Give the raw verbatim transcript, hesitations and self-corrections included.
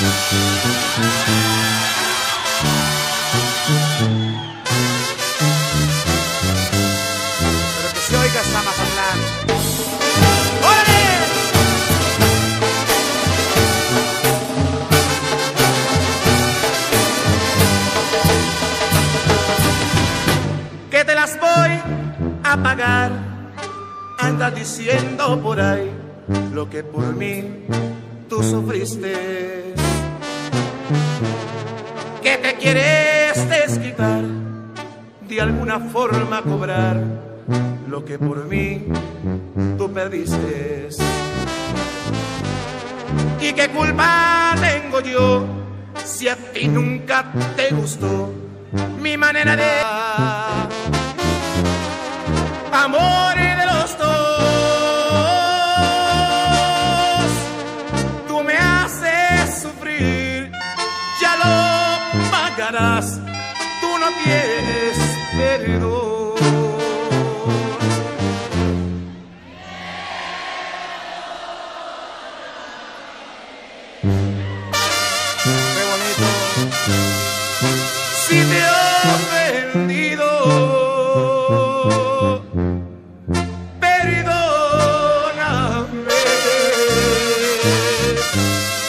Pero que se oiga hasta Mazatlán. ¡Órale! Que te las voy a pagar. Anda diciendo por ahí lo que por mí tú sufriste. Que te quieres desquitar, de alguna forma cobrar lo que por mí tú perdiste. ¿Y qué culpa tengo yo si a ti nunca te gustó mi manera de amor de los dos? Tú me haces sufrir, ya lo pagarás, tú no tienes perdón. Qué bonito. Si te he ofendido, perdóname.